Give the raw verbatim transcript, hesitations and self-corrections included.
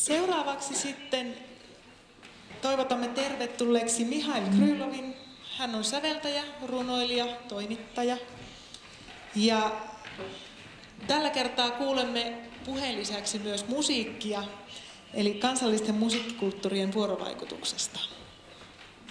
Seuraavaksi sitten toivotamme tervetulleeksi Mihail Krylovin. Hän on säveltäjä, runoilija, toimittaja. Ja tällä kertaa kuulemme puheen lisäksi myös musiikkia, eli kansallisten musiikkikulttuurien vuorovaikutuksesta.